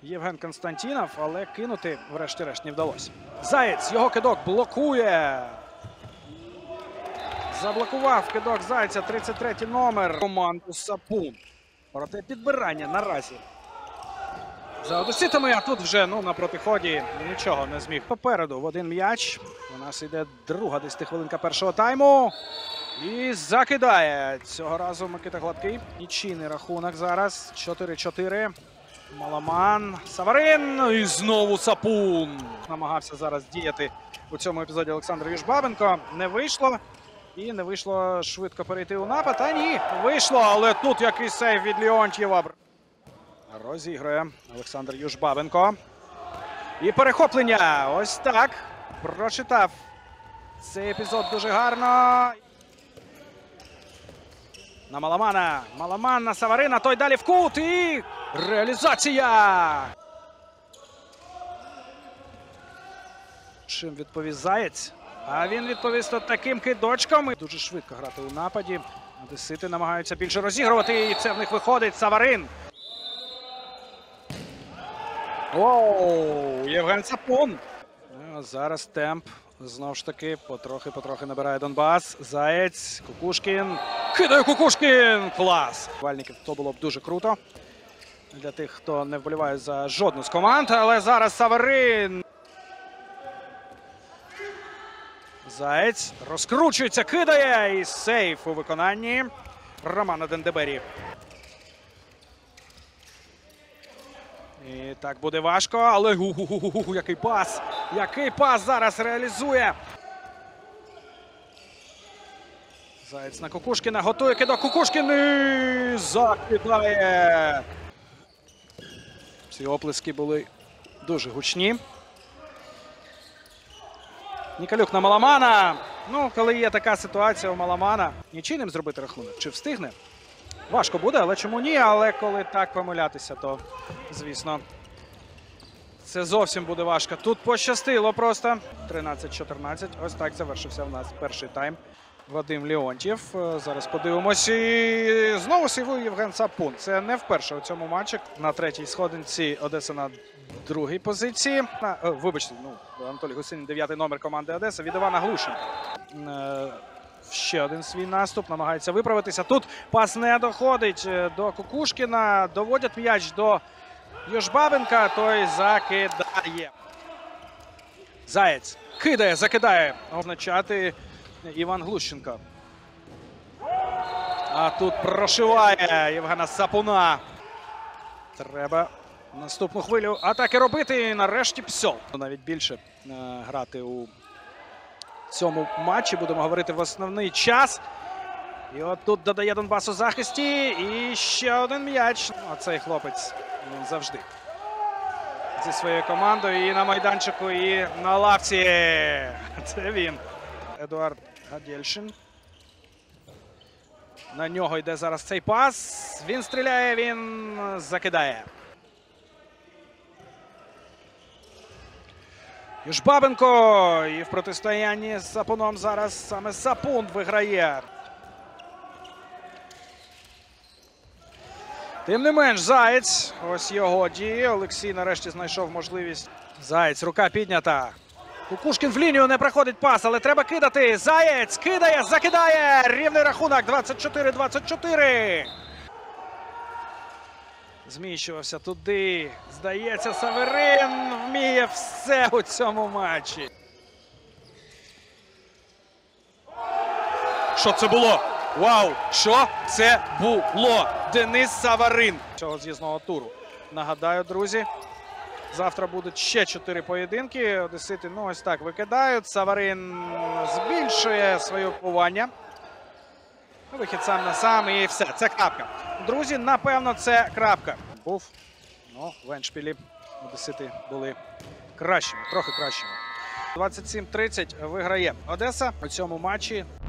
Євген Константінов, але кинути врешті-решт не вдалося. Заєць, його кидок блокує. Заблокував кидок Зайця, 33-й номер. Команду Сапун. Проте підбирання наразі за одеситами, а тут вже на протиході нічого не зміг. Попереду в один м'яч. У нас йде друга 10-хвилинка першого тайму. І закидає. Цього разу Микита Гладкий. Нічийний рахунок зараз. 4-4. Маламан. Саварин. І знову Сапун. Намагався зараз діяти у цьому епізоді Олександр Южбабенко. Не вийшло. І не вийшло швидко перейти у напад. А ні, вийшло, але тут якийсь сейв від Леонтьєва. Розігрує Олександр Южбабенко. І перехоплення. Ось так. Прочитав цей епізод дуже гарно. На Маламана. Маламан на Саварина. Той далі в кут. І реалізація. Чим відповість Заєць? А він відповість таким кидочком. Дуже швидко грати у нападі. Одесити намагаються більше розігрувати. І це в них виходить Саварин. Оу, Євген Сапун. Зараз темп. Знову ж таки, потрохи набирає Донбас. Заєць, Кукушкін. Кидає Кукушкін! Клас! Вальників, то було б дуже круто. Для тих, хто не вболіває за жодну з команд. Але зараз Саварин. Заєць розкручується, кидає. І сейф у виконанні Романа Дендебері. І так буде важко, але який пас! Який пас зараз реалізує! Заєць на Кукушкіна, готує кидок, Кукушкін і закидає! Ці оплески були дуже гучні. Ніколюк на Маламана. Коли є така ситуація у Маламана, нічийним зробити рахунок. Чи встигне? Важко буде, але чому ні? Але коли так помилятися, то, звісно, це зовсім буде важко. Тут пощастило просто. 13-14. Ось так завершився в нас перший тайм. Вадим Леонтьєв. Зараз подивимось. І знову сейвує Євген Сапун. Це не вперше у цьому матчі. На третій сходинці Одеса на другій позиції. Вибачте, Анатолій Гусинін, 9-й номер команди Одеса. Від Івана Глушенка. Ще один свій наступ, намагається виправитися. Тут пас не доходить до Кукушкіна. Доводять м'яч до Южбабенка, той закидає. Заєць кидає, закидає. Означати Іван Глущенко. А тут прошиває Євгена Сапуна. Треба наступну хвилю атаки робити. І нарешті Псьол. Навіть більше грати у цьому матчі. Будемо говорити в основний час. І от тут додає Донбас у захисті. І ще один м'яч. А цей хлопець, він завжди зі своєю командою. І на майданчику, і на лавці. Це він. Едуард Гадєльшин. На нього йде зараз цей пас. Він стріляє, він закидає. Южбабенко. І в протистоянні з Сапуном зараз саме Сапун виграє. Тим не менш, Заєць. Ось його дії. Олексій нарешті знайшов можливість. Заєць, рука піднята. Кукушкін в лінію, не проходить пас, але треба кидати. Заєць кидає, закидає. Рівний рахунок 24-24. Зміщувався туди. Здається, Саварин вміє все у цьому матчі. Що це було? Вау! Що це було? Денис Саварин. Цього з'їзного туру. Нагадаю, друзі, завтра будуть ще 4 поєдинки. Одесити, ось так викидають. Саварин збільшує своє впливання. Вихід сам на сам і все. Це крапка. Друзі, напевно, це крапка. Був, в Еншпілі одесити були кращими, трохи кращими. 27-30 виграє Одеса у цьому матчі.